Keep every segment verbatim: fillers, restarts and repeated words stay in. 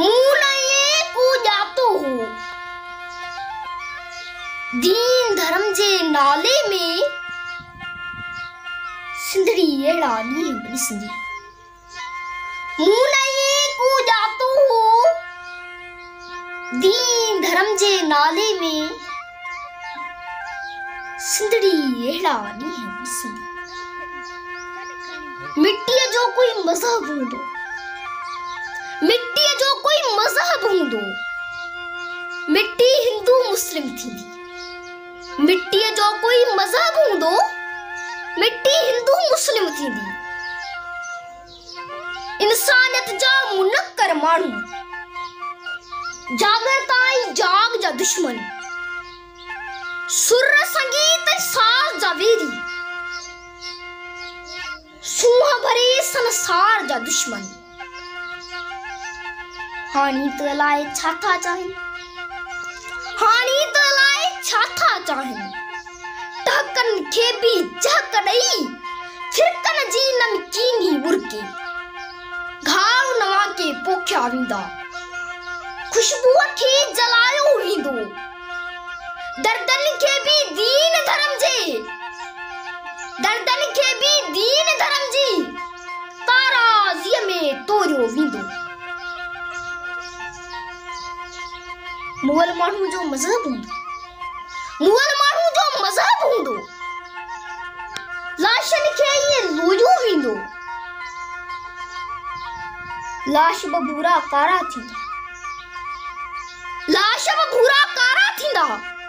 मूं को ॼातो हो दीन धर्म जे नाले में सिंधड़ी अहिड़ा ॾींहं बि ॾिसंदी। मूं को ॼातो हो दीन धर्म जे नाले में सिंधड़ी अहिड़ा ॾींहं बि ॾिसंदी। मिट्टीअ जो कोई मज़हब हूंदो, मिट्टीअ जो कोई मज़हब हूंदो, मिट्टी हिंदू मुस्लिम थींदी। मिट्टीअ जो कोई मज़हब हूंदो, मिट्टी हिंदू मुस्लिम थींदी। इंसानियत जा मुनक्कर माण्हू, जागरता ऐं जाग जा दुश्मन, सुर संगीत ऐं साज़ जा वेरी, सूंह भरे संसार जा दुश्मन। हाणी त अलाए छा था चाहिनि, हाणी त अलाए छा था चाहिनि। टहकनि खे बि झक ॾेई फिरकनि जी नमकीनी बुरके घाव नवां के पोखिया वेंदा, खुशबूअ खे जलायो वेंदो। दर्दनि खे बि दीन धर्म जे, दर्दनि खे बि दीन धर्म जी ताराज़ीअ में तोरियो वेंदो। मुग़ल माण्हू जो मज़हब हूंदो, मुग़ल माण्हू जो मज़हब हूंदो, लाशनि खे ईअं लोयो वेंदो। लाश बि भूरा कारा थींदा, लाश बि भूरा कारा थींदा।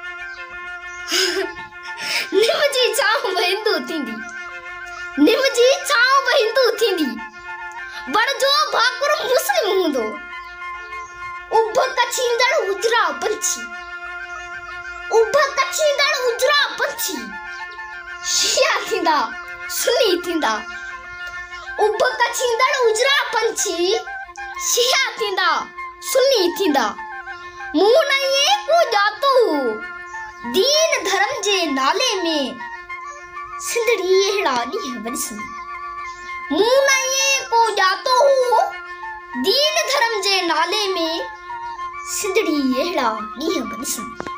निम जी छांव बि हिंदू थींदी, निम जी छांव बि हिंदू थींदी। बड़ जो भाकुर मुस्लिम हूंदो, उभ कछींदड़ उजरा पंछी, उभ कछींदड़ उजरा पंछी शिया थींदा सुन्नी थींदा। उभ कछींदड़ उजरा पंछी शिया थींदा सुन्नी थींदा। मूं नईं को ॼातो दीन धर्म जे नाले में सिंधड़ी अहिड़ा ॾींहं बि ॾिसंदी। मूं नईं को ॼातो दीन धर्म जे नाले में सिंधड़ी अहिड़ा ॾींहं बि ॾिसंदी।